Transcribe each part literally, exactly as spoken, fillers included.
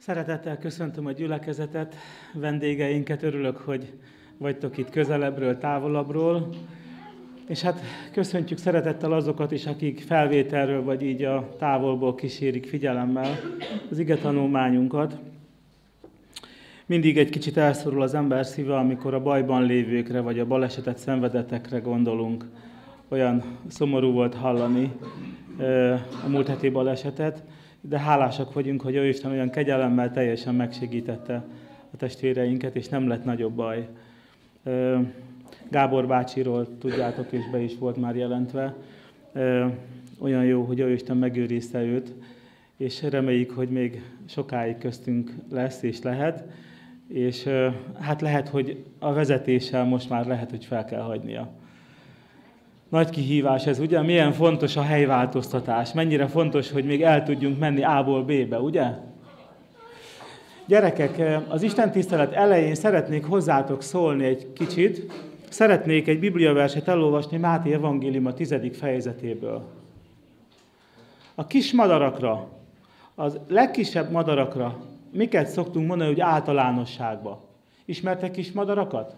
Szeretettel köszöntöm a gyülekezetet, vendégeinket, örülök, hogy vagytok itt közelebbről, távolabbról. És hát köszöntjük szeretettel azokat is, akik felvételről vagy így a távolból kísérik figyelemmel az ige tanulmányunkat. Mindig egy kicsit elszorul az ember szíve, amikor a bajban lévőkre vagy a balesetet szenvedettekre gondolunk. Olyan szomorú volt hallani a múlt heti balesetet, de hálásak vagyunk, hogy Jóisten olyan kegyelemmel teljesen megsegítette a testvéreinket, és nem lett nagyobb baj. Gábor bácsiról tudjátok, és be is volt már jelentve. Olyan jó, hogy Jóisten megőrizte őt, és reméljük, hogy még sokáig köztünk lesz és lehet, és hát lehet, hogy a vezetéssel most már lehet, hogy fel kell hagynia. Nagy kihívás ez, ugye? Milyen fontos a helyváltoztatás, mennyire fontos, hogy még el tudjunk menni A-ból B-be, ugye? Gyerekek, az istentisztelet elején szeretnék hozzátok szólni egy kicsit. Szeretnék egy bibliaverset elolvasni Máté evangélium a tizedik fejezetéből. A kis madarakra, az legkisebb madarakra miket szoktunk mondani, hogy általánosságban? Ismertek kis madarakat?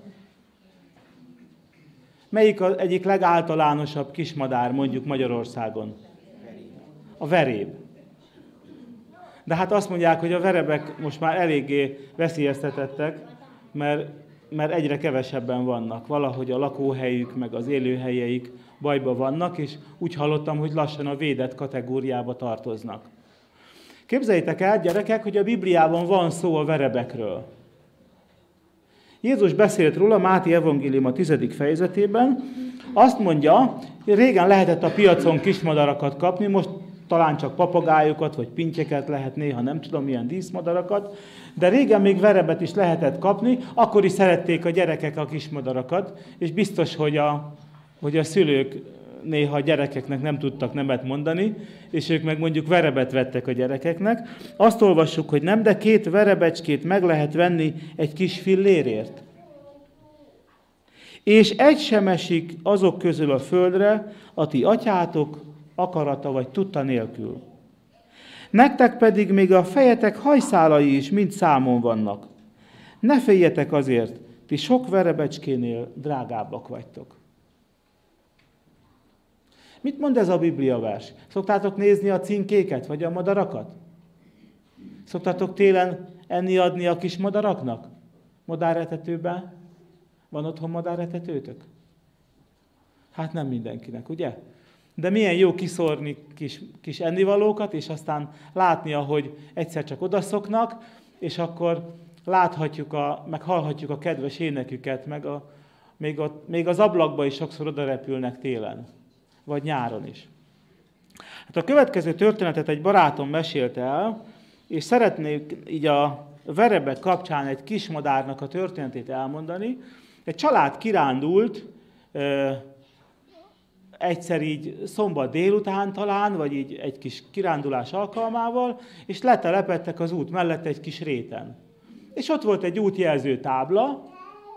Melyik az egyik legáltalánosabb kismadár mondjuk Magyarországon? A veréb. De hát azt mondják, hogy a verebek most már eléggé veszélyeztetettek, mert, mert egyre kevesebben vannak. Valahogy a lakóhelyük, meg az élőhelyeik bajba vannak, és úgy hallottam, hogy lassan a védett kategóriába tartoznak. Képzeljétek el, gyerekek, hogy a Bibliában van szó a verebekről. Jézus beszélt róla Máté evangélium a tizedik fejezetében. Azt mondja, hogy régen lehetett a piacon kismadarakat kapni, most talán csak papagájokat, vagy pintyeket lehet néha, nem tudom, milyen díszmadarakat, de régen még verebet is lehetett kapni, akkor is szerették a gyerekek a kismadarakat, és biztos, hogy a, hogy a szülők néha a gyerekeknek nem tudtak nemet mondani, és ők meg mondjuk verebet vettek a gyerekeknek. Azt olvassuk, hogy nem, de két verebecskét meg lehet venni egy kis fillérért. És egy sem esik azok közül a földre, a ti atyátok akarata vagy tudta nélkül. Nektek pedig még a fejetek hajszálai is mind számon vannak. Ne féljetek azért, ti sok verebecskénél drágábbak vagytok. Mit mond ez a bibliavers? Szoktátok nézni a cinkéket, vagy a madarakat? Szoktátok télen enni adni a kis madaraknak? Madárretetőben? Van otthon madárretetőtök? Hát nem mindenkinek, ugye? De milyen jó kiszórni kis, kis ennivalókat, és aztán látni, ahogy egyszer csak odaszoknak, és akkor láthatjuk, a, meg hallhatjuk a kedves éneküket, meg a, még, a, még az ablakba is sokszor odarepülnek télen. Vagy nyáron is. Hát a következő történetet egy barátom mesélte el, és szeretnék így a verebek kapcsán egy kismadárnak a történetét elmondani. Egy család kirándult, egyszer így szombat délután talán, vagy így egy kis kirándulás alkalmával, és letelepedtek az út mellett egy kis réten. És ott volt egy útjelző tábla,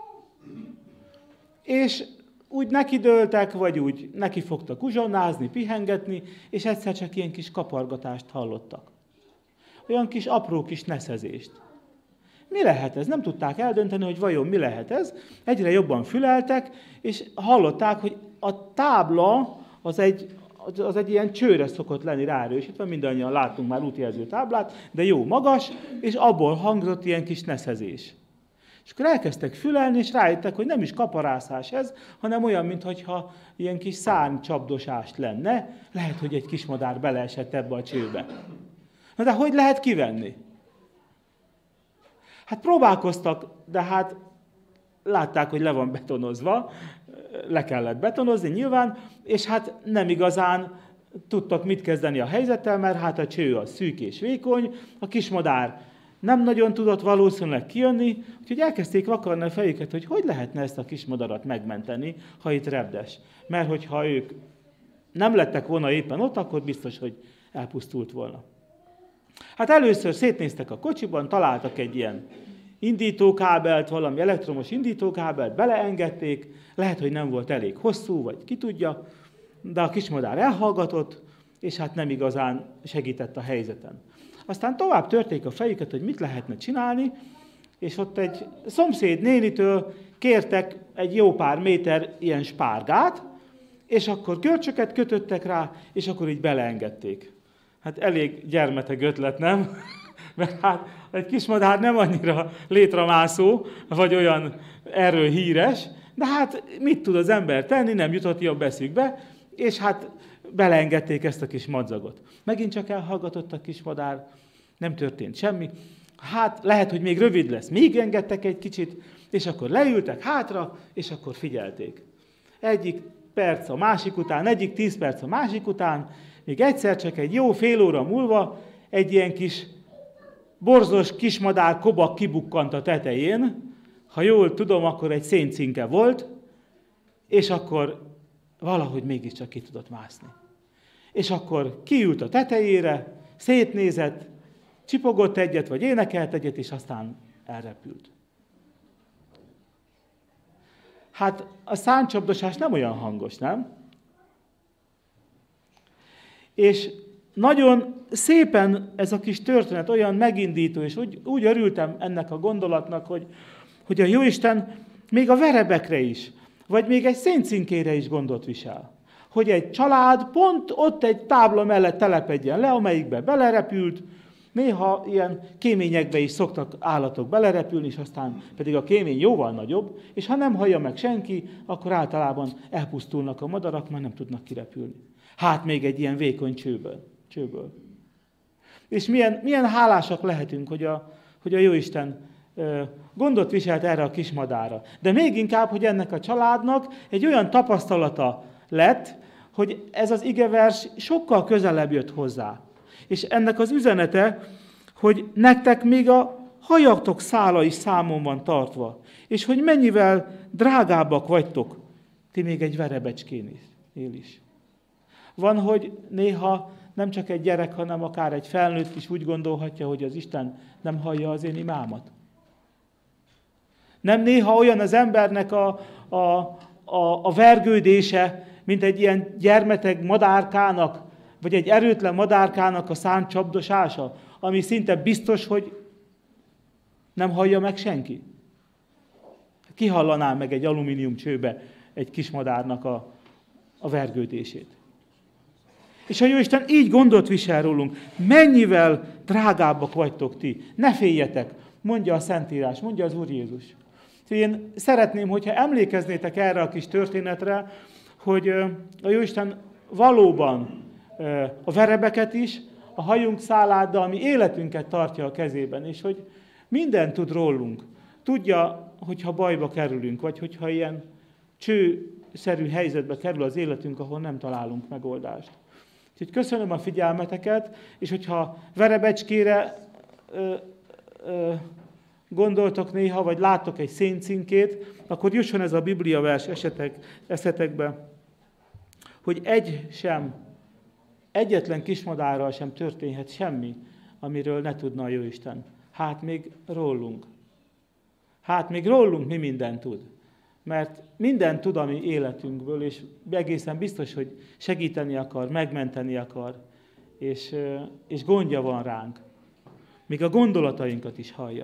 és úgy nekidőltek, vagy úgy neki fogtak uzsonnázni, pihengetni, és egyszer csak ilyen kis kapargatást hallottak. Olyan kis apró kis neszezést. Mi lehet ez? Nem tudták eldönteni, hogy vajon mi lehet ez. Egyre jobban füleltek, és hallották, hogy a tábla az egy, az egy ilyen csőre szokott lenni ráerősítve, mindannyian láttunk már útjelző táblát, de jó magas, és abból hangzott ilyen kis neszezés. És akkor elkezdtek fülelni, és rájöttek, hogy nem is kaparászás ez, hanem olyan, mintha ilyen kis szárnycsapdosást lenne. Lehet, hogy egy kismadár beleesett ebbe a csőbe. Na de hogy lehet kivenni? Hát próbálkoztak, de hát látták, hogy le van betonozva, le kellett betonozni nyilván, és hát nem igazán tudtak mit kezdeni a helyzettel, mert hát a cső az szűk és vékony, a kismadár nem nagyon tudott valószínűleg kijönni, úgyhogy elkezdték vakarni a fejüket, hogy hogy lehetne ezt a kismadarat megmenteni, ha itt repdes. Mert hogyha ők nem lettek volna éppen ott, akkor biztos, hogy elpusztult volna. Hát először szétnéztek a kocsiban, találtak egy ilyen indítókábelt, valami elektromos indítókábelt, beleengedték, lehet, hogy nem volt elég hosszú, vagy ki tudja, de a kismadár elhallgatott, és hát nem igazán segített a helyzeten. Aztán tovább törték a fejüket, hogy mit lehetne csinálni, és ott egy szomszéd nénitől kértek egy jó pár méter ilyen spárgát, és akkor görcsöket kötöttek rá, és akkor így beleengedték. Hát elég gyermeteg ötlet, nem? Mert hát egy kismadár nem annyira létramászó, vagy olyan erről híres, de hát mit tud az ember tenni, nem jutott jobb eszükbe, és hát beleengedték ezt a kis madzagot. Megint csak elhallgatott a kismadár, nem történt semmi. Hát lehet, hogy még rövid lesz. Még engedtek egy kicsit, és akkor leültek hátra, és akkor figyelték. Egyik perc a másik után, egyik tíz perc a másik után, még egyszer csak egy jó fél óra múlva egy ilyen kis borzos kismadár kobak kibukkant a tetején, ha jól tudom, akkor egy széncinke volt, és akkor valahogy mégiscsak ki tudott mászni. És akkor kiült a tetejére, szétnézett, csipogott egyet, vagy énekelt egyet, és aztán elrepült. Hát a száncsapdosás nem olyan hangos, nem? És nagyon szépen ez a kis történet olyan megindító, és úgy, úgy örültem ennek a gondolatnak, hogy, hogy a Jóisten még a verebekre is, vagy még egy széncinkére is gondot visel. Hogy egy család pont ott egy tábla mellett telepedjen le, amelyikbe belerepült, néha ilyen kéményekbe is szoktak állatok belerepülni, és aztán pedig a kémény jóval nagyobb, és ha nem hallja meg senki, akkor általában elpusztulnak a madarak, már nem tudnak kirepülni. Hát még egy ilyen vékony csőből. csőből. És milyen, milyen hálásak lehetünk, hogy a, hogy a Jóisten ö, gondot viselt erre a kismadára. De még inkább, hogy ennek a családnak egy olyan tapasztalata lett, hogy ez az igevers sokkal közelebb jött hozzá. És ennek az üzenete, hogy nektek még a hajatok szála is számon van tartva, és hogy mennyivel drágábbak vagytok, ti még egy verebecskén is. Van, hogy néha nem csak egy gyerek, hanem akár egy felnőtt is úgy gondolhatja, hogy az Isten nem hallja az én imámat. Nem néha olyan az embernek a, a, a, a vergődése, mint egy ilyen gyermeteg madárkának, vagy egy erőtlen madárkának a száncsapdosása, ami szinte biztos, hogy nem hallja meg senki. Ki hallaná meg egy alumínium csőbe egy kismadárnak a, a vergődését? És a Jóisten így gondot visel rólunk. Mennyivel drágábbak vagytok ti. Ne féljetek, mondja a Szentírás, mondja az Úr Jézus. Én szeretném, hogyha emlékeznétek erre a kis történetre, hogy a Jóisten valóban a verebeket is, a hajunk szálát, de a mi életünket tartja a kezében, és hogy mindent tud rólunk. Tudja, hogyha bajba kerülünk, vagy hogyha ilyen csőszerű helyzetbe kerül az életünk, ahol nem találunk megoldást. Úgyhogy köszönöm a figyelmeteket, és hogyha verebecskére ö, ö, gondoltok néha, vagy láttok egy széncinkét, akkor jusson ez a Biblia vers esetek, eszetekbe, hogy egy sem, egyetlen kismadárral sem történhet semmi, amiről ne tudna a Jóisten. Hát még rólunk. Hát még rólunk mi mindent tud. Mert mindent tud a mi életünkből, és egészen biztos, hogy segíteni akar, megmenteni akar, és, és gondja van ránk. Még a gondolatainkat is hallja.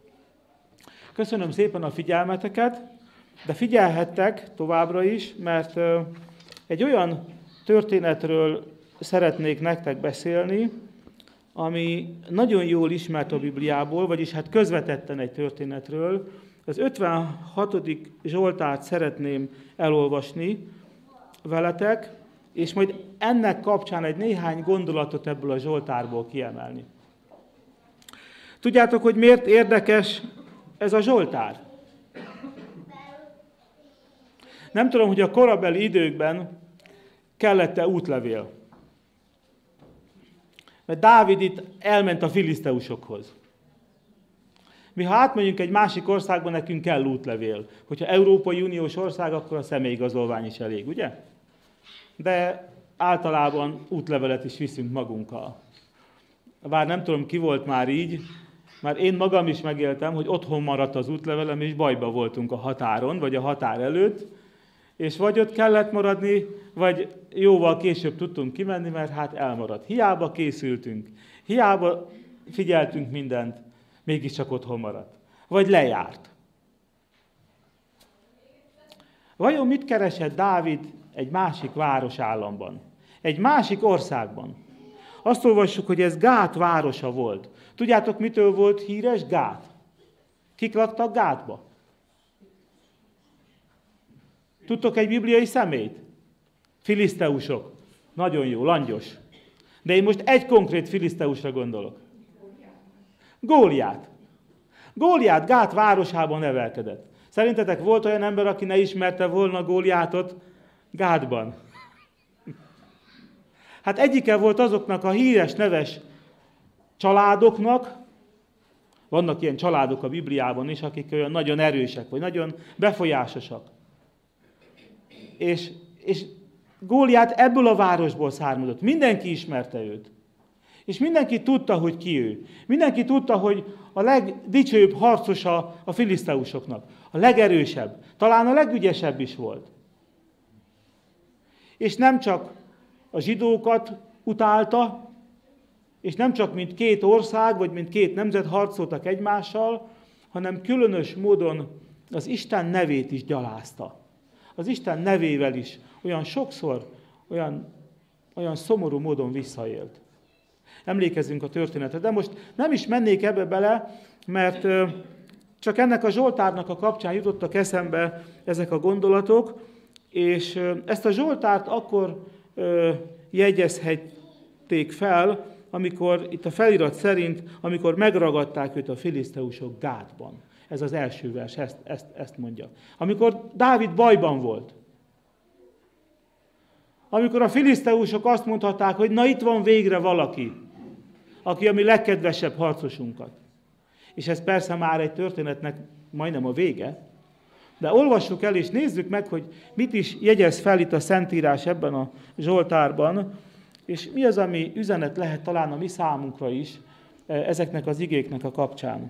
Köszönöm szépen a figyelmeteket, de figyelhettek továbbra is, mert egy olyan történetről szeretnék nektek beszélni, ami nagyon jól ismert a Bibliából, vagyis hát közvetetten egy történetről. Az ötvenhatodik Zsoltárt szeretném elolvasni veletek, és majd ennek kapcsán egy néhány gondolatot ebből a Zsoltárból kiemelni. Tudjátok, hogy miért érdekes ez a Zsoltár? Nem tudom, hogy a korabeli időkben kellett-e útlevél. Mert Dávid itt elment a filiszteusokhoz. Mi ha átmegyünk egy másik országba, nekünk kell útlevél. Hogyha Európai Uniós ország, akkor a személyigazolvány is elég, ugye? De általában útlevelet is viszünk magunkkal. Bár nem tudom, ki volt már így, már én magam is megéltem, hogy otthon maradt az útlevelem, és bajba voltunk a határon, vagy a határ előtt, és vagy ott kellett maradni, vagy jóval később tudtunk kimenni, mert hát elmaradt. Hiába készültünk, hiába figyeltünk mindent, mégiscsak otthon maradt. Vagy lejárt. Vajon mit keresett Dávid egy másik városállamban? Egy másik országban? Azt olvassuk, hogy ez Gát városa volt. Tudjátok, mitől volt híres Gát? Kik laktak Gátba? Tudtok egy bibliai személyt? Filiszteusok. Nagyon jó, langyos. De én most egy konkrét filiszteusra gondolok. Góliát. Góliát Gát városában nevelkedett. Szerintetek volt olyan ember, aki ne ismerte volna Góliátot Gátban? Hát egyike volt azoknak a híres, neves családoknak, vannak ilyen családok a Bibliában is, akik olyan nagyon erősek, vagy nagyon befolyásosak. És, és Góliát ebből a városból származott. Mindenki ismerte őt. És mindenki tudta, hogy ki ő. Mindenki tudta, hogy a legdicsőbb harcosa a filiszteusoknak. A legerősebb. Talán a legügyesebb is volt. És nem csak a zsidókat utálta, és nem csak mint két ország, vagy mint két nemzet harcoltak egymással, hanem különös módon az Isten nevét is gyalázta. Az Isten nevével is olyan sokszor, olyan, olyan szomorú módon visszaélt. Emlékezzünk a történetre, de most nem is mennék ebbe bele, mert csak ennek a Zsoltárnak a kapcsán jutottak eszembe ezek a gondolatok, és ezt a Zsoltárt akkor jegyezhették fel, amikor itt a felirat szerint, amikor megragadták őt a filiszteusok Gátban. Ez az első vers, ezt, ezt, ezt mondja. Amikor Dávid bajban volt. Amikor a filiszteusok azt mondhatták, hogy na itt van végre valaki, aki a mi legkedvesebb harcosunkat. És ez persze már egy történetnek majdnem a vége, de olvassuk el és nézzük meg, hogy mit is jegyez fel itt a Szentírás ebben a Zsoltárban, és mi az, ami üzenet lehet talán a mi számunkra is ezeknek az igéknek a kapcsán.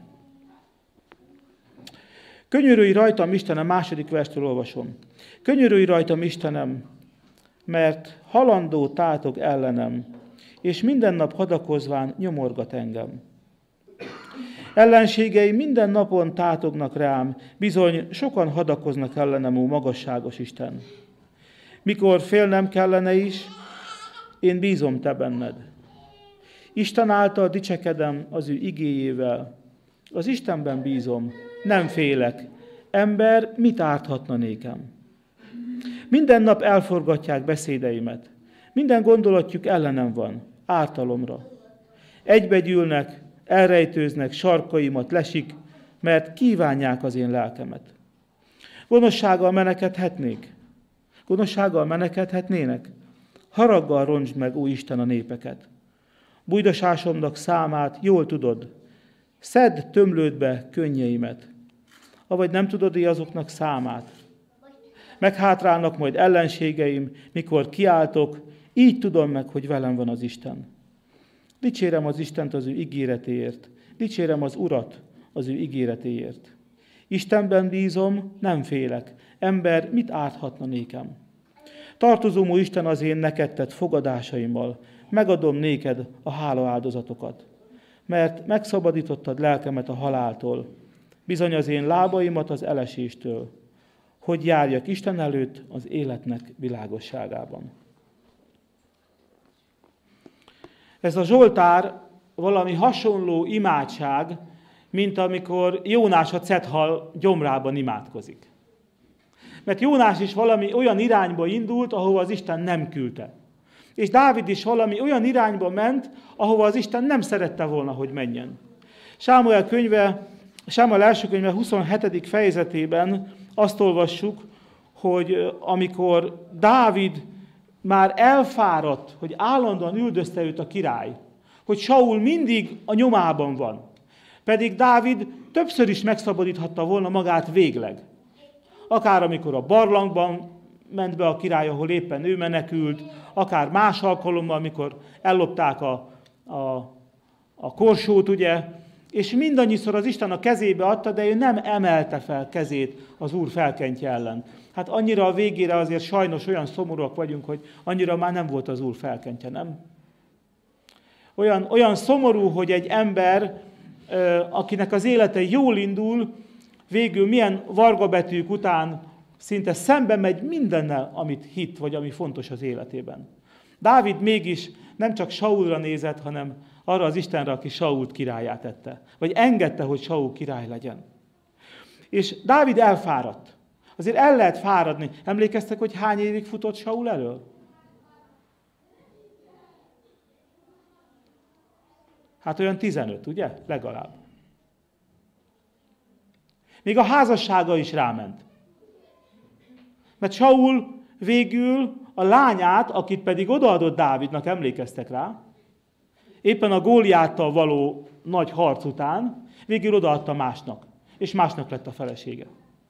Könyörülj rajtam, Istenem, második verstől olvasom. Könyörülj rajtam, Istenem, mert halandó tátog ellenem, és minden nap hadakozván nyomorgat engem. Ellenségeim minden napon tátognak rám, bizony sokan hadakoznak ellenem, ó magasságos Isten. Mikor félnem kellene is, én bízom te benned. Isten által dicsekedem az ő igéjével. Az Istenben bízom, nem félek. Ember mit árthatna nékem? Minden nap elforgatják beszédeimet. Minden gondolatjuk ellenem van, ártalomra. Egybegyűlnek, elrejtőznek, sarkaimat lesik, mert kívánják az én lelkemet. Gonoszsággal menekedhetnék? Gonoszsággal menekedhetnének? Haraggal roncsd meg, ó Isten, a népeket. Bújdosásomnak számát jól tudod. Szedd tömlődbe könnyeimet. Avagy nem tudod-e azoknak számát? Meghátrálnak majd ellenségeim, mikor kiáltok, így tudom meg, hogy velem van az Isten. Dicsérem az Istent az ő ígéretéért. Dicsérem az Urat az ő ígéretéért. Istenben bízom, nem félek. Ember mit árthatna nékem? Tartozom, ó Isten, az én neked tett fogadásaimmal. Megadom néked a hálaáldozatokat. Mert megszabadítottad lelkemet a haláltól. Bizony az én lábaimat az eleséstől. Hogy járjak Isten előtt az életnek világosságában. Ez a Zsoltár valami hasonló imádság, mint amikor Jónás a cethal gyomrában imádkozik. Mert Jónás is valami olyan irányba indult, ahova az Isten nem küldte. És Dávid is valami olyan irányba ment, ahova az Isten nem szerette volna, hogy menjen. Sámuel könyve, Sámuel első könyve huszonhetedik fejezetében azt olvassuk, hogy amikor Dávid már elfáradt, hogy állandóan üldözte őt a király, hogy Saul mindig a nyomában van. Pedig Dávid többször is megszabadíthatta volna magát végleg. Akár amikor a barlangban ment be a király, ahol éppen ő menekült, akár más alkalommal, amikor ellopták a, a, a korsót, ugye, és mindannyiszor az Isten a kezébe adta, de ő nem emelte fel kezét az Úr felkentje ellen. Hát annyira a végére azért sajnos olyan szomorúak vagyunk, hogy annyira már nem volt az Úr felkentje, nem? Olyan, olyan szomorú, hogy egy ember, akinek az élete jól indul, végül milyen vargabetűk után szinte szembe megy mindennel, amit hitt, vagy ami fontos az életében. Dávid mégis nem csak Saulra nézett, hanem arra az Istenre, aki Sault királyá tette. Vagy engedte, hogy Saul király legyen. És Dávid elfáradt. Azért el lehet fáradni. Emlékeztek, hogy hány évig futott Saul elől? Hát olyan tizenöt, ugye? Legalább. Még a házassága is ráment. Mert Saul végül a lányát, akit pedig odaadott Dávidnak, emlékeztek rá, éppen a Góliáttal való nagy harc után, végül odaadta másnak. És másnak lett a felesége.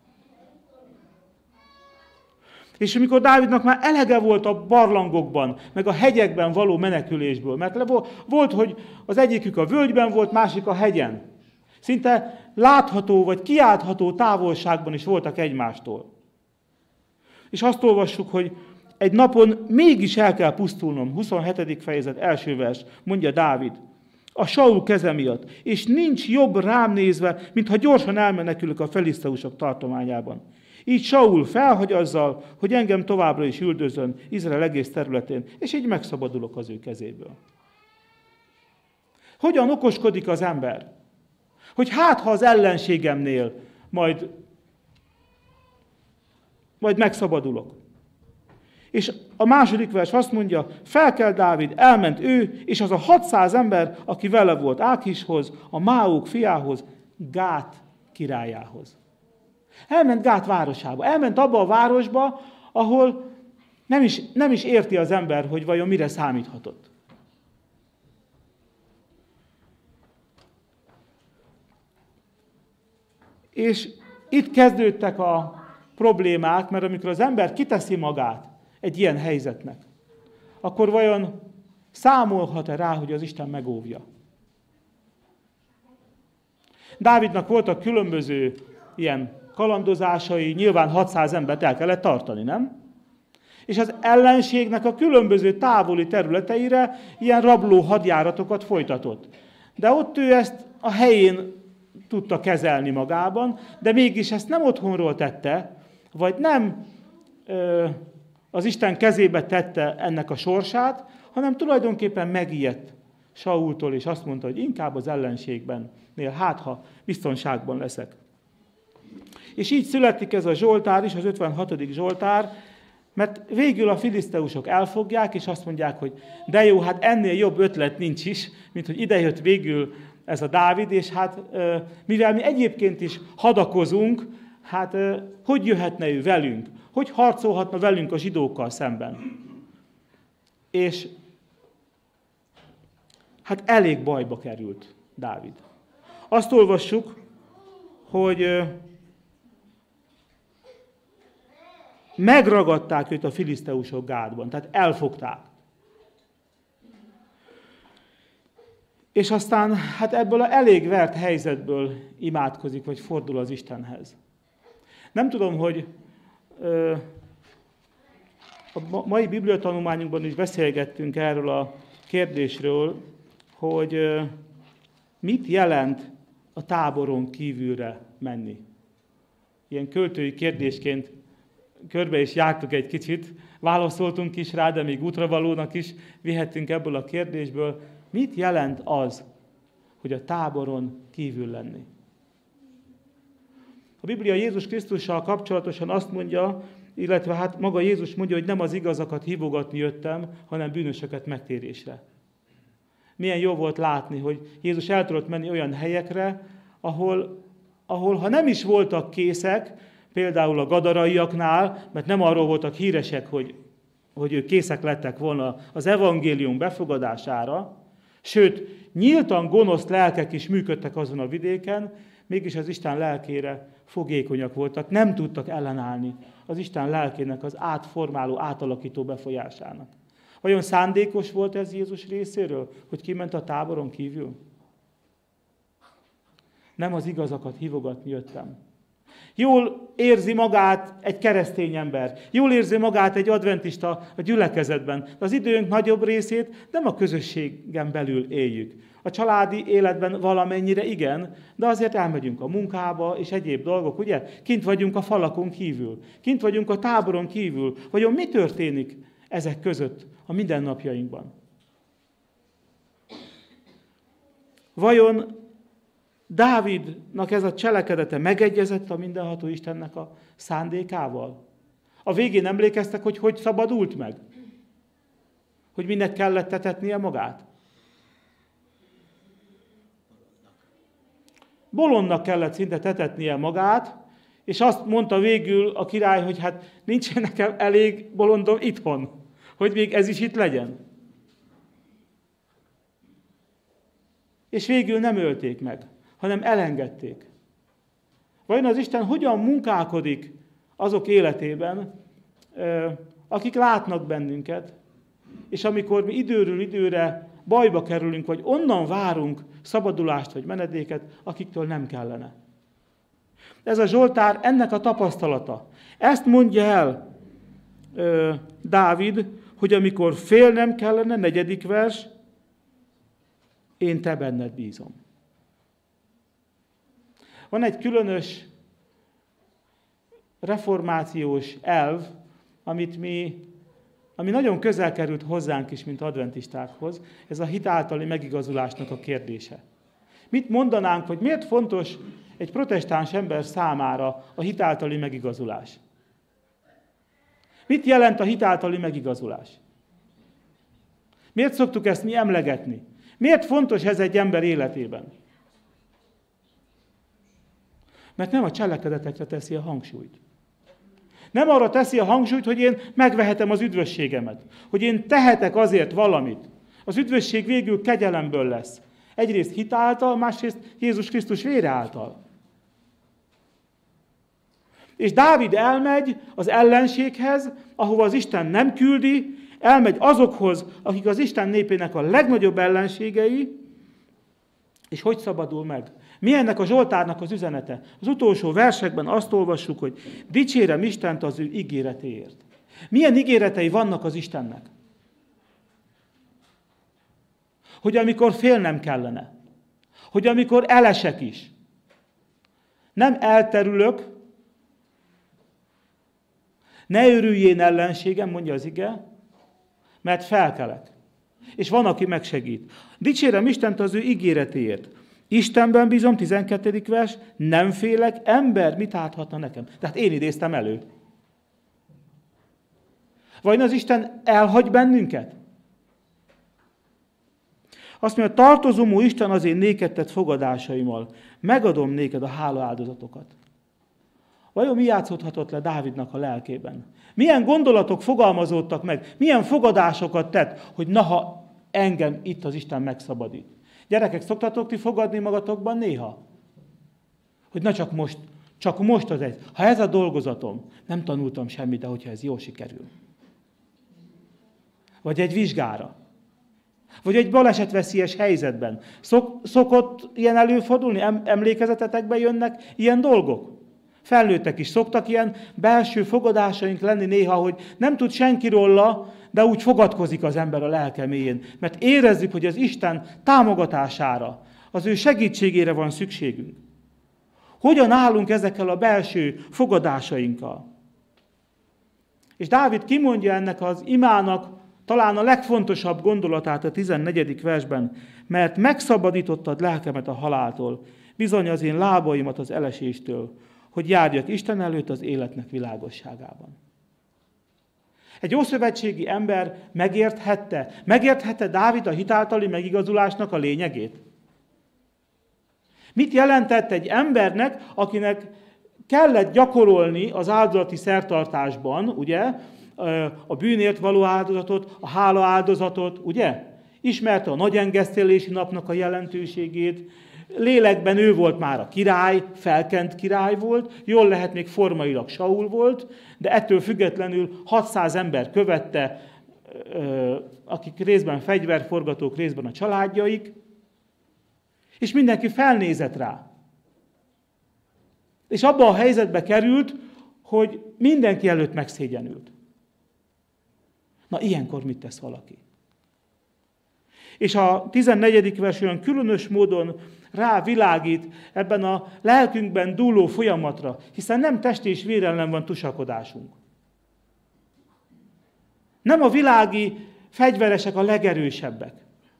És amikor Dávidnak már elege volt a barlangokban, meg a hegyekben való menekülésből, mert volt, hogy az egyikük a völgyben volt, másik a hegyen. Szinte látható vagy kiáltható távolságban is voltak egymástól. És azt olvassuk, hogy egy napon mégis el kell pusztulnom, huszonhetedik fejezet első vers, mondja Dávid, a Saul keze miatt, és nincs jobb rám nézve, mintha gyorsan elmenekülök a filiszteusok tartományában. Így Saul felhagy azzal, hogy engem továbbra is üldözön Izrael egész területén, és így megszabadulok az ő kezéből. Hogyan okoskodik az ember? Hogy hát, ha az ellenségemnél majd, majd megszabadulok. És a második vers azt mondja, felkelt Dávid, elment ő, és az a hatszáz ember, aki vele volt Ákishoz, a Máók fiához, Gát királyához. Elment Gát városába, elment abba a városba, ahol nem is, nem is érti az ember, hogy vajon mire számíthatott. És itt kezdődtek a problémák, mert amikor az ember kiteszi magát egy ilyen helyzetnek, akkor vajon számolhat-e rá, hogy az Isten megóvja? Dávidnak voltak különböző ilyen kalandozásai, nyilván hatszáz embert el kellett tartani, nem? És az ellenségnek a különböző távoli területeire ilyen rabló hadjáratokat folytatott. De ott ő ezt a helyén tudta kezelni magában, de mégis ezt nem otthonról tette, vagy nem ö, az Isten kezébe tette ennek a sorsát, hanem tulajdonképpen megijedt Saultól, és azt mondta, hogy inkább az ellenségben, hát ha biztonságban leszek. És így születik ez a Zsoltár is, az ötvenhatodik Zsoltár, mert végül a filiszteusok elfogják, és azt mondják, hogy de jó, hát ennél jobb ötlet nincs is, mint hogy idejött végül ez a Dávid, és hát mivel mi egyébként is hadakozunk, hát hogy jöhetne ő velünk? Hogy harcolhatna velünk a zsidókkal szemben? És hát elég bajba került Dávid. Azt olvassuk, hogy megragadták őt a filiszteusok Gátban, tehát elfogták. És aztán hát ebből az elég vert helyzetből imádkozik, vagy fordul az Istenhez. Nem tudom, hogy ö, a mai bibliatanulmányunkban is beszélgettünk erről a kérdésről, hogy ö, mit jelent a táboron kívülre menni. Ilyen költői kérdésként körbe is jártuk egy kicsit, válaszoltunk is rá, de még útravalónak is vihettünk ebből a kérdésből. Mit jelent az, hogy a táboron kívül lenni? A Biblia Jézus Krisztussal kapcsolatosan azt mondja, illetve hát maga Jézus mondja, hogy nem az igazakat hívogatni jöttem, hanem bűnösöket megtérésre. Milyen jó volt látni, hogy Jézus el tudott menni olyan helyekre, ahol, ahol ha nem is voltak készek, például a gadaraiaknál, mert nem arról voltak híresek, hogy, hogy ők készek lettek volna az evangélium befogadására, sőt, nyíltan gonosz lelkek is működtek azon a vidéken, mégis az Isten lelkére fogékonyak voltak, nem tudtak ellenállni az Isten lelkének az átformáló, átalakító befolyásának. Vajon szándékos volt ez Jézus részéről, hogy kiment a táboron kívül? Nem az igazakat hívogatni jöttem. Jól érzi magát egy keresztény ember. Jól érzi magát egy adventista a gyülekezetben. De az időnk nagyobb részét nem a közösségen belül éljük. A családi életben valamennyire igen, de azért elmegyünk a munkába és egyéb dolgok, ugye? Kint vagyunk a falakon kívül. Kint vagyunk a táboron kívül. Vajon mi történik ezek között a mindennapjainkban? Vajon Dávidnak ez a cselekedete megegyezett a mindenható Istennek a szándékával? A végén emlékeztek, hogy hogy szabadult meg? Hogy minek kellett tetetnie magát? Bolondnak kellett szinte tetetnie magát, és azt mondta végül a király, hogy hát nincsen nekem elég bolondom itthon, hogy még ez is itt legyen. És végül nem ölték meg, hanem elengedték. Vajon az Isten hogyan munkálkodik azok életében, akik látnak bennünket, és amikor mi időről időre bajba kerülünk, vagy onnan várunk szabadulást vagy menedéket, akiktől nem kellene. Ez a Zsoltár ennek a tapasztalata. Ezt mondja el ö, Dávid, hogy amikor félnem kellene, negyedik vers, én te benned bízom. Van egy különös reformációs elv, amit mi, ami nagyon közel került hozzánk is, mint adventistákhoz, ez a hit általi megigazulásnak a kérdése. Mit mondanánk, hogy miért fontos egy protestáns ember számára a hit általi megigazulás? Mit jelent a hit általi megigazulás? Miért szoktuk ezt mi emlegetni? Miért fontos ez egy ember életében? Mert nem a cselekedetekre teszi a hangsúlyt. Nem arra teszi a hangsúlyt, hogy én megvehetem az üdvösségemet. Hogy én tehetek azért valamit. Az üdvösség végül kegyelemből lesz. Egyrészt hit által, másrészt Jézus Krisztus vére által. És Dávid elmegy az ellenséghez, ahova az Isten nem küldi, elmegy azokhoz, akik az Isten népének a legnagyobb ellenségei, és hogy szabadul meg? Mi ennek a Zsoltárnak az üzenete? Az utolsó versekben azt olvassuk, hogy dicsérem Istent az ő ígéretéért. Milyen ígéretei vannak az Istennek? Hogy amikor félnem kellene, hogy amikor elesek is, nem elterülök, ne örüljén ellenségem, mondja az ige, mert felkelek. És van, aki megsegít. Dicsérem Istent az ő ígéretéért. Istenben bízom, tizenkettedik vers, nem félek, ember mit áthatna nekem? Tehát én idéztem elő. Vajon az Isten elhagy bennünket? Azt mondja, tartozom, ó Isten, az én néked tett fogadásaimmal. Megadom néked a hála áldozatokat. Vajon mi játszódhatott le Dávidnak a lelkében? Milyen gondolatok fogalmazódtak meg? Milyen fogadásokat tett, hogy na, ha engem itt az Isten megszabadít? Gyerekek, szoktatok ti fogadni magatokban néha? Hogy na csak most, csak most az egy. Ha ez a dolgozatom, nem tanultam semmit, de hogyha ez jól sikerül. Vagy egy vizsgára. Vagy egy balesetveszélyes helyzetben. Szok, szokott ilyen előfordulni? Emlékezetetekbe jönnek ilyen dolgok? Felnőttek is szoktak ilyen belső fogadásaink lenni néha, hogy nem tud senki róla, de úgy fogadkozik az ember a lelke mélyén. Mert érezzük, hogy az Isten támogatására, az ő segítségére van szükségünk. Hogyan állunk ezekkel a belső fogadásainkkal? És Dávid kimondja ennek az imának talán a legfontosabb gondolatát a tizennegyedik versben, mert megszabadítottad lelkemet a haláltól, bizony az én lábaimat az eleséstől, hogy járjak Isten előtt az életnek világosságában. Egy ószövetségi ember megérthette, megérthette Dávid a hitáltali megigazulásnak a lényegét? Mit jelentett egy embernek, akinek kellett gyakorolni az áldozati szertartásban, ugye, a bűnért való áldozatot, a hála áldozatot, ugye? Ismerte a nagy engesztelési napnak a jelentőségét, lélekben ő volt már a király, felkent király volt, jól lehet még formailag Saul volt, de ettől függetlenül hatszáz ember követte, akik részben fegyverforgatók, részben a családjaik, és mindenki felnézett rá. És abba a helyzetbe került, hogy mindenki előtt megszégyenült. Na, ilyenkor mit tesz valaki? És a tizennegyedik vers olyan különös módon rávilágít ebben a lelkünkben dúló folyamatra, hiszen nem test és vér ellen van tusakodásunk. Nem a világi fegyveresek a legerősebbek.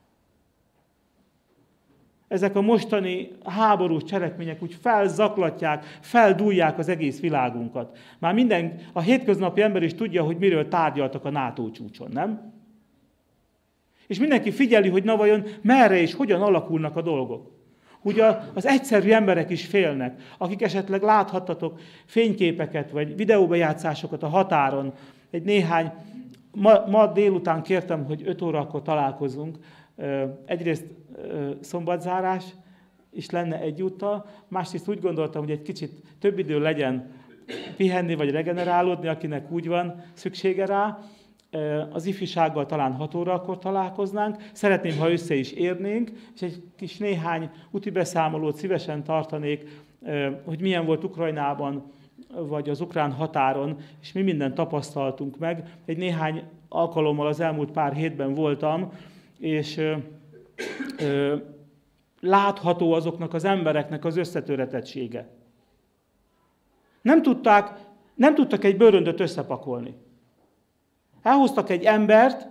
Ezek a mostani háborús cselekmények úgy felzaklatják, feldúlják az egész világunkat. Már minden, a hétköznapi ember is tudja, hogy miről tárgyaltak a NATO csúcson, nem? És mindenki figyeli, hogy na vajon merre és hogyan alakulnak a dolgok. Ugye az egyszerű emberek is félnek, akik esetleg láthattatok fényképeket vagy videóbejátszásokat a határon. Egy néhány, ma, ma délután kértem, hogy öt órakor találkozunk. Egyrészt szombatzárás is lenne egyúttal, másrészt úgy gondoltam, hogy egy kicsit több idő legyen pihenni vagy regenerálódni, akinek úgy van szüksége rá. Az ifjúsággal talán hat órakor találkoznánk, szeretném, ha össze is érnénk, és egy kis néhány úti beszámolót szívesen tartanék, hogy milyen volt Ukrajnában, vagy az ukrán határon, és mi mindent tapasztaltunk meg. Egy néhány alkalommal az elmúlt pár hétben voltam, és ö, ö, látható azoknak az embereknek az összetöretettsége. Nem tudták, nem tudtak egy bőröndöt összepakolni. Elhoztak egy embert,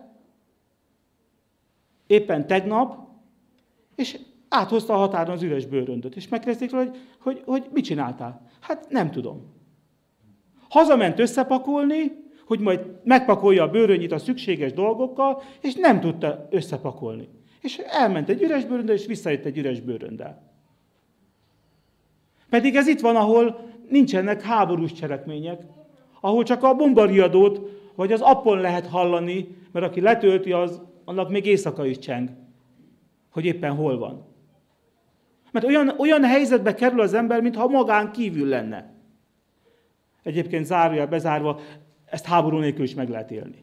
éppen tegnap, és áthozta a határon az üres bőröndöt. És megkérdezték róla, hogy, hogy, hogy mit csináltál? Hát nem tudom. Hazament összepakolni, hogy majd megpakolja a bőrönnyit a szükséges dolgokkal, és nem tudta összepakolni. És elment egy üres bőröndel, és visszajött egy üres bőröndel. Pedig ez itt van, ahol nincsenek háborús cselekmények, ahol csak a bombariadót vagy az appon lehet hallani, mert aki letölti, az, annak még éjszaka is cseng, hogy éppen hol van. Mert olyan, olyan helyzetbe kerül az ember, mintha magán kívül lenne. Egyébként zárójel bezárva, ezt háború nélkül is meg lehet élni.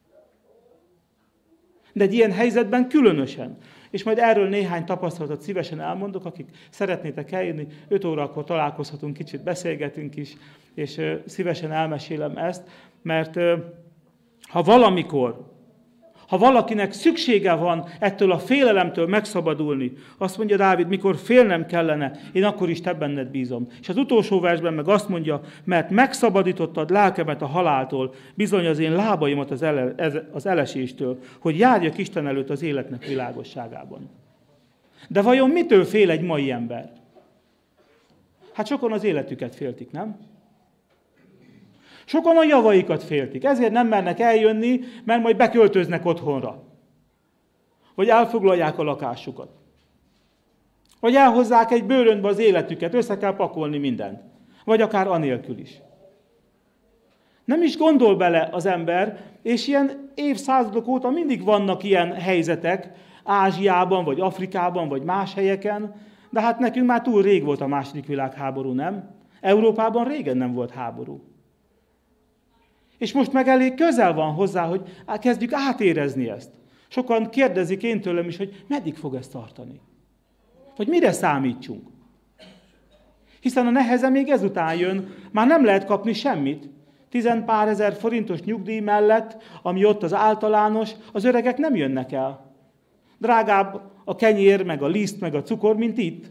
De egy ilyen helyzetben különösen. És majd erről néhány tapasztalatot szívesen elmondok, akik szeretnétek eljönni, öt órakor találkozhatunk, kicsit beszélgetünk is, és szívesen elmesélem ezt, mert ha valamikor, ha valakinek szüksége van ettől a félelemtől megszabadulni, azt mondja Dávid, mikor félnem kellene, én akkor is te benned bízom. És az utolsó versben meg azt mondja, mert megszabadítottad lelkemet a haláltól, bizony az én lábaimat az, ele, az eleséstől, hogy járjak Isten előtt az életnek világosságában. De vajon mitől fél egy mai ember? Hát sokan az életüket féltik, nem? Sokan a javaikat féltik, ezért nem mernek eljönni, mert majd beköltöznek otthonra. Vagy elfoglalják a lakásukat. Vagy elhozzák egy bőröndbe az életüket, össze kell pakolni mindent. Vagy akár anélkül is. Nem is gondol bele az ember, és ilyen évszázadok óta mindig vannak ilyen helyzetek, Ázsiában, vagy Afrikában, vagy más helyeken, de hát nekünk már túl rég volt a második világháború, nem? Európában régen nem volt háború. És most meg elég közel van hozzá, hogy kezdjük átérezni ezt. Sokan kérdezik én tőlem is, hogy meddig fog ez tartani? Vagy mire számítsunk? Hiszen a neheze még ezután jön, már nem lehet kapni semmit. Tizenpár ezer forintos nyugdíj mellett, ami ott az általános, az öregek nem jönnek el. Drágább a kenyér, meg a liszt, meg a cukor, mint itt.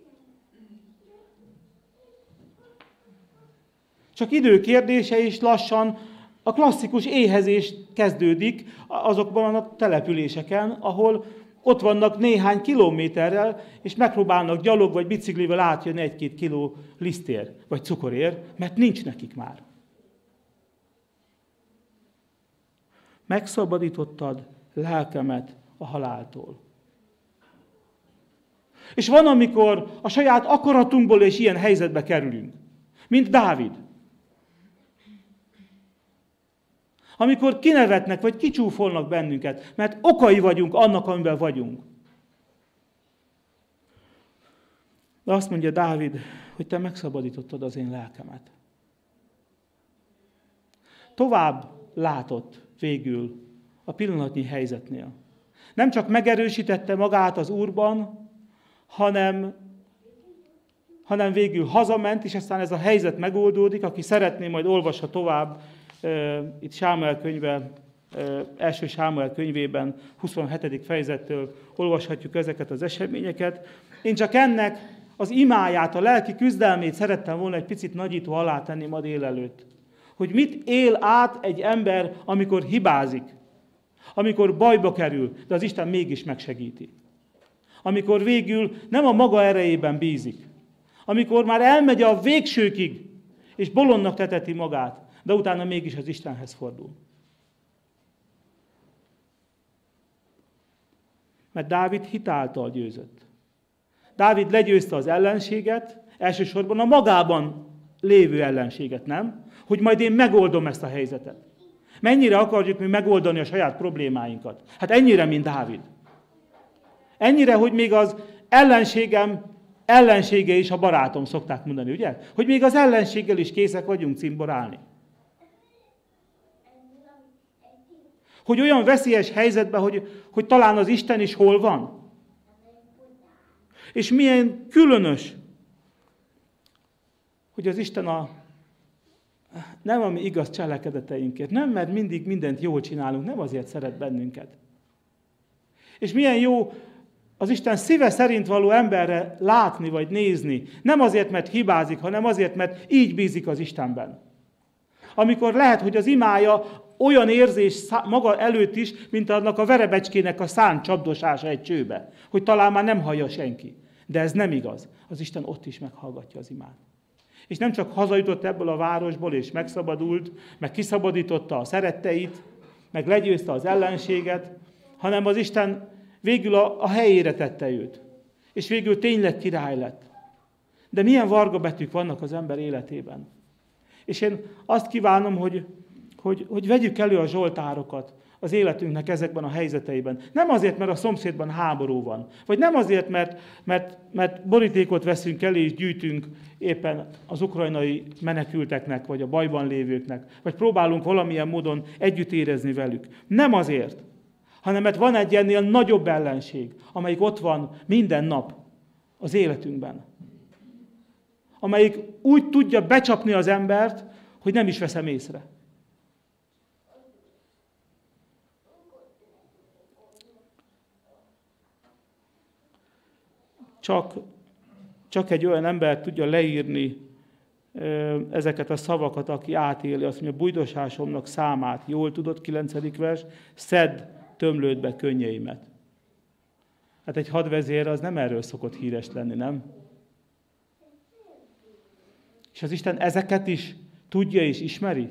Csak idő kérdése, és lassan a klasszikus éhezés kezdődik azokban a településeken, ahol ott vannak néhány kilométerrel, és megpróbálnak gyalog vagy biciklivel átjönni egy-két kiló lisztér, vagy cukorér, mert nincs nekik már. Megszabadítottad lelkemet a haláltól. És van, amikor a saját akaratunkból és ilyen helyzetbe kerülünk, mint Dávid. Amikor kinevetnek, vagy kicsúfolnak bennünket, mert okai vagyunk annak, amiben vagyunk. De azt mondja Dávid, hogy te megszabadítottad az én lelkemet. Tovább látott végül a pillanatnyi helyzetnél. Nem csak megerősítette magát az Úrban, hanem, hanem végül hazament, és aztán ez a helyzet megoldódik. Aki szeretné, majd olvassa tovább, itt Sámuel könyve, első Sámuel könyvében, huszonhetedik fejezettől olvashatjuk ezeket az eseményeket. Én csak ennek az imáját, a lelki küzdelmét szerettem volna egy picit nagyító alá tenni ma délelőtt. Hogy mit él át egy ember, amikor hibázik, amikor bajba kerül, de az Isten mégis megsegíti. Amikor végül nem a maga erejében bízik. Amikor már elmegy a végsőkig, és bolondnak teteti magát, de utána mégis az Istenhez fordul. Mert Dávid hitáltal győzött. Dávid legyőzte az ellenséget, elsősorban a magában lévő ellenséget, nem? Hogy majd én megoldom ezt a helyzetet. Mennyire akarjuk mi megoldani a saját problémáinkat? Hát ennyire, mint Dávid. Ennyire, hogy még az ellenségem ellensége is a barátom, szokták mondani, ugye? Hogy még az ellenséggel is készek vagyunk cimborálni. Hogy olyan veszélyes helyzetben, hogy, hogy talán az Isten is hol van. És milyen különös, hogy az Isten a nem a mi igaz cselekedeteinkért, nem mert mindig mindent jól csinálunk, nem azért szeret bennünket. És milyen jó az Isten szíve szerint való emberre látni vagy nézni, nem azért, mert hibázik, hanem azért, mert így bízik az Istenben. Amikor lehet, hogy az imája olyan érzés maga előtt is, mint annak a verebecskének a szán csapdosása egy csőbe, hogy talán már nem hallja senki. De ez nem igaz. Az Isten ott is meghallgatja az imát. És nem csak hazajutott ebből a városból, és megszabadult, meg kiszabadította a szeretteit, meg legyőzte az ellenséget, hanem az Isten végül a, a helyére tette őt. És végül tényleg király lett. De milyen varga betűk vannak az ember életében. És én azt kívánom, hogy, hogy, hogy vegyük elő a zsoltárokat az életünknek ezekben a helyzeteiben. Nem azért, mert a szomszédban háború van. Vagy nem azért, mert, mert, mert borítékot veszünk elé és gyűjtünk éppen az ukrajnai menekülteknek, vagy a bajban lévőknek. Vagy próbálunk valamilyen módon együtt érezni velük. Nem azért, hanem mert van egy ennél nagyobb ellenség, amelyik ott van minden nap az életünkben. Amelyik úgy tudja becsapni az embert, hogy nem is veszem észre. Csak, csak egy olyan ember tudja leírni ezeket a szavakat, aki átéli, azt mondja, bújdosásomnak számát, jól tudod, kilencedik vers, szedd, tömlőd be könnyeimet. Hát egy hadvezér az nem erről szokott híres lenni, nem? És az Isten ezeket is tudja és ismeri?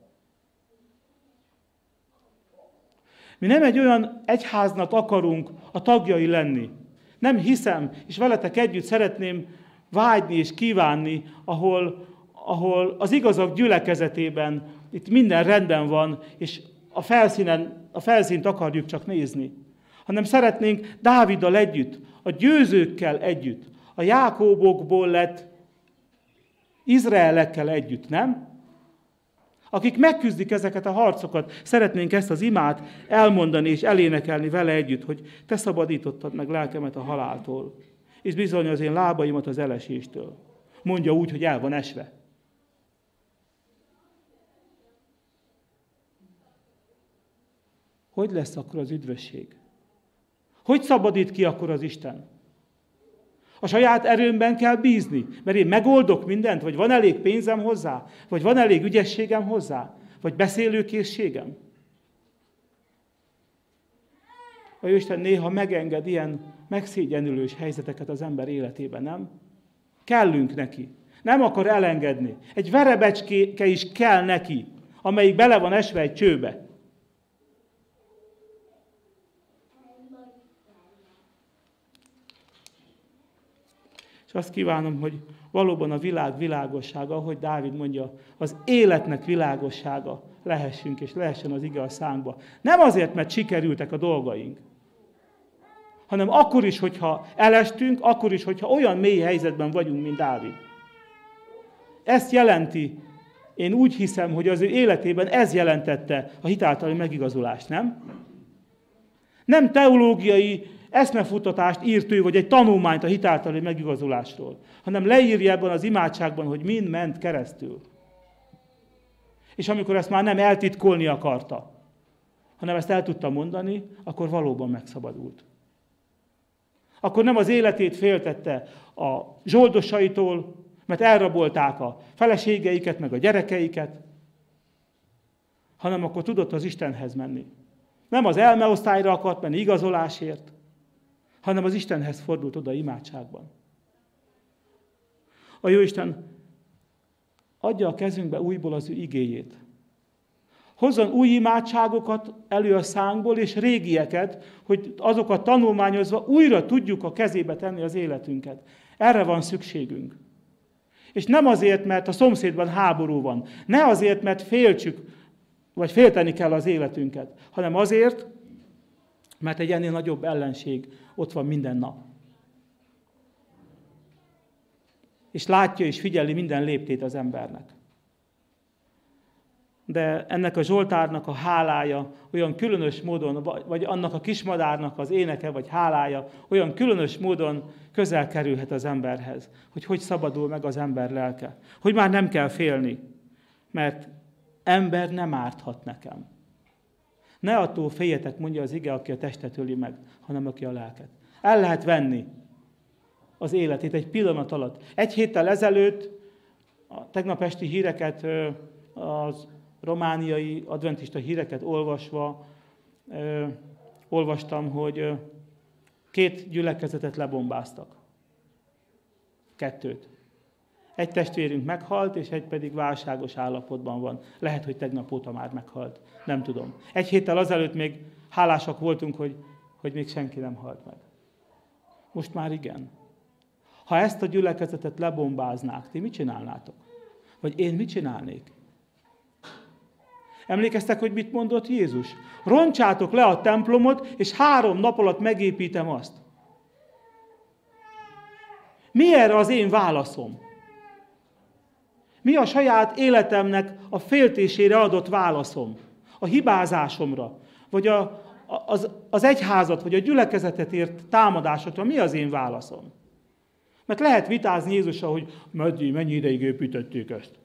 Mi nem egy olyan egyháznak akarunk a tagjai lenni. Nem hiszem, és veletek együtt szeretném vágyni és kívánni, ahol, ahol az igazak gyülekezetében itt minden rendben van, és a felszínen, a felszínt akarjuk csak nézni. Hanem szeretnénk Dáviddal együtt, a győzőkkel együtt, a Jákóbokból lett Izraelekkel együtt, nem? Akik megküzdik ezeket a harcokat, szeretnénk ezt az imát elmondani és elénekelni vele együtt, hogy te szabadítottad meg lelkemet a haláltól, és bizony az én lábaimat az eleséstől. Mondja úgy, hogy el van esve. Hogy lesz akkor az üdvösség? Hogy szabadít ki akkor az Isten? A saját erőmben kell bízni, mert én megoldok mindent, vagy van elég pénzem hozzá, vagy van elég ügyességem hozzá, vagy beszélőkészségem. A Isten néha megenged ilyen megszégyenülős helyzeteket az ember életében, nem? Kellünk neki. Nem akar elengedni. Egy verebecske is kell neki, amelyik bele van esve egy csőbe. És azt kívánom, hogy valóban a világ világossága, ahogy Dávid mondja, az életnek világossága lehessünk, és lehessen az ige a szánkba. Nem azért, mert sikerültek a dolgaink, hanem akkor is, hogyha elestünk, akkor is, hogyha olyan mély helyzetben vagyunk, mint Dávid. Ezt jelenti, én úgy hiszem, hogy az ő életében ez jelentette a hitáltali megigazulást, nem? Nem teológiai eszmefuttatást írt ő, vagy egy tanulmányt a hitáltali megigazulásról, hanem leírja ebben az imádságban, hogy mind ment keresztül. És amikor ezt már nem eltitkolni akarta, hanem ezt el tudta mondani, akkor valóban megszabadult. Akkor nem az életét féltette a zsoldosaitól, mert elrabolták a feleségeiket, meg a gyerekeiket, hanem akkor tudott az Istenhez menni. Nem az elmeosztályra akart menni igazolásért, hanem az Istenhez fordult oda imádságban. A Jóisten adja a kezünkbe újból az ő igéjét. Hozzon új imádságokat elő a szánkból, és régieket, hogy azokat tanulmányozva újra tudjuk a kezébe tenni az életünket. Erre van szükségünk. És nem azért, mert a szomszédban háború van. Ne azért, mert féltsük, vagy félteni kell az életünket, hanem azért, mert egy ennél nagyobb ellenség ott van minden nap. És látja és figyeli minden léptét az embernek. De ennek a Zsoltárnak a hálája olyan különös módon, vagy annak a kismadárnak az éneke, vagy hálája olyan különös módon közel kerülhet az emberhez, hogy hogy szabadul meg az ember lelke. Hogy már nem kell félni, mert ember nem árthat nekem. Ne attól féljetek, mondja az ige, aki a testet öli meg, hanem aki a lelket. El lehet venni az életét egy pillanat alatt. Egy héttel ezelőtt a tegnap esti híreket, az romániai adventista híreket olvasva ö, olvastam, hogy ö, két gyülekezetet lebombáztak. Kettőt. Egy testvérünk meghalt, és egy pedig válságos állapotban van. Lehet, hogy tegnap óta már meghalt. Nem tudom. Egy héttel azelőtt még hálásak voltunk, hogy, hogy még senki nem halt meg. Most már igen. Ha ezt a gyülekezetet lebombáznák, ti mit csinálnátok? Vagy én mit csinálnék? Emlékeztek, hogy mit mondott Jézus? Roncsátok le a templomot, és három nap alatt megépítem azt. Mi erre az én válaszom? Mi a saját életemnek a féltésére adott válaszom? A hibázásomra? Vagy a, az, az egyházat, vagy a gyülekezetet ért támadásokra? Mi az én válaszom? Mert lehet vitázni Jézussal, hogy mennyi, mennyi ideig építették ezt.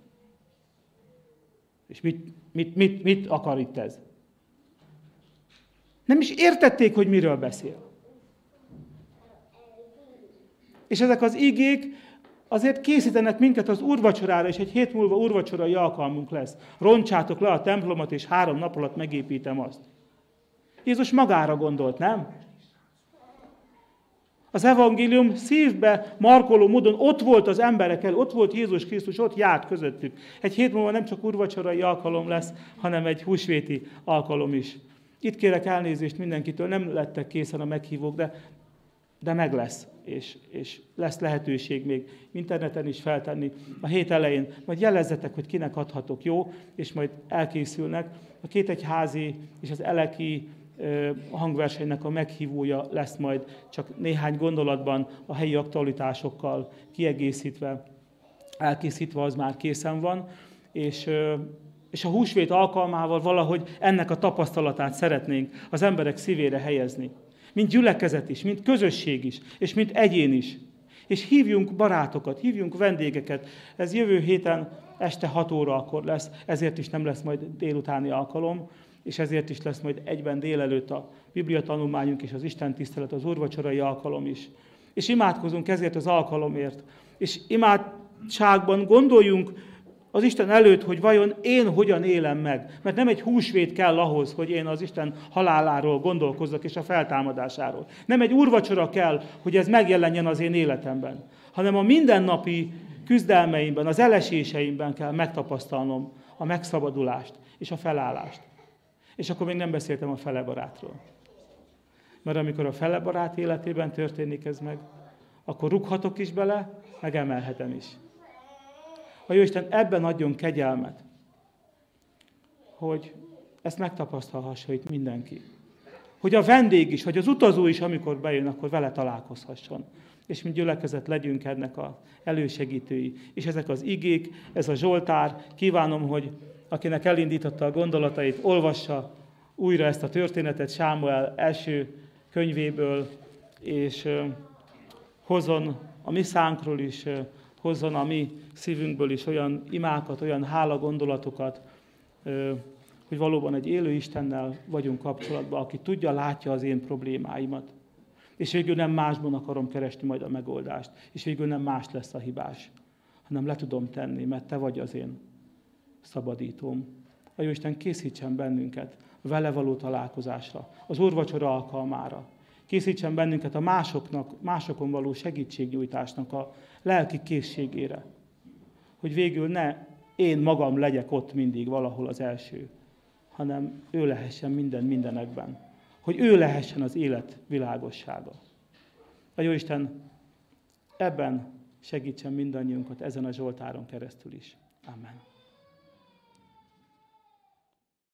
És mit, mit, mit, mit akar itt ez? Nem is értették, hogy miről beszél. És ezek az igék azért készítenek minket az úrvacsorára, és egy hét múlva úrvacsorai alkalmunk lesz. Roncsátok le a templomot, és három nap alatt megépítem azt. Jézus magára gondolt, nem? Az evangélium szívbe markoló módon ott volt az emberekkel, ott volt Jézus Krisztus, ott járt közöttük. Egy hét múlva nem csak úrvacsorai alkalom lesz, hanem egy húsvéti alkalom is. Itt kérek elnézést mindenkitől, nem lettek készen a meghívók, de, de meg lesz, és, és lesz lehetőség még interneten is feltenni a hét elején. Majd jelezzetek, hogy kinek adhatok, jó? És majd elkészülnek. A két egyházi és az eleki hangversenynek a meghívója lesz majd csak néhány gondolatban a helyi aktualitásokkal kiegészítve, elkészítve, az már készen van, és, és a húsvét alkalmával valahogy ennek a tapasztalatát szeretnénk az emberek szívére helyezni. Mint gyülekezet is, mint közösség is, és mint egyén is. És hívjunk barátokat, hívjunk vendégeket. Ez jövő héten este hat órakor lesz, ezért is nem lesz majd délutáni alkalom, és ezért is lesz majd egyben délelőtt a Biblia tanulmányunk és az Isten tisztelet, az úrvacsorai alkalom is. És imádkozunk ezért az alkalomért. És imádságban gondoljunk az Isten előtt, hogy vajon én hogyan élem meg. Mert nem egy húsvét kell ahhoz, hogy én az Isten haláláról gondolkozzak és a feltámadásáról. Nem egy úrvacsora kell, hogy ez megjelenjen az én életemben. Hanem a mindennapi küzdelmeimben, az eleséseimben kell megtapasztalnom a megszabadulást és a felállást. És akkor még nem beszéltem a felebarátról. Mert amikor a felebarát életében történik ez meg, akkor rúghatok is bele, meg emelhetem is. A Jóisten ebben adjon kegyelmet, hogy ezt megtapasztalhassa itt mindenki. Hogy a vendég is, hogy az utazó is, amikor bejön, akkor vele találkozhasson. És mi gyülekezet legyünk ennek az elősegítői. És ezek az igék, ez a Zsoltár, kívánom, hogy akinek elindította a gondolatait, olvassa újra ezt a történetet Sámuel első könyvéből, és hozzon a mi szánkról is, hozzon a mi szívünkből is olyan imákat, olyan hála gondolatokat, hogy valóban egy élő Istennel vagyunk kapcsolatban, aki tudja, látja az én problémáimat. És végül nem másban akarom keresni majd a megoldást. És végül nem más lesz a hibás, hanem le tudom tenni, mert te vagy az én szabadítóm. A Jóisten készítsen bennünket vele való találkozásra, az úrvacsora alkalmára. Készítsen bennünket a másoknak, másokon való segítségnyújtásnak a lelki készségére. Hogy végül ne én magam legyek ott mindig valahol az első, hanem ő lehessen minden mindenekben. Hogy ő lehessen az élet világossága. A Jóisten ebben segítsen mindannyiunkat ezen a Zsoltáron keresztül is. Amen.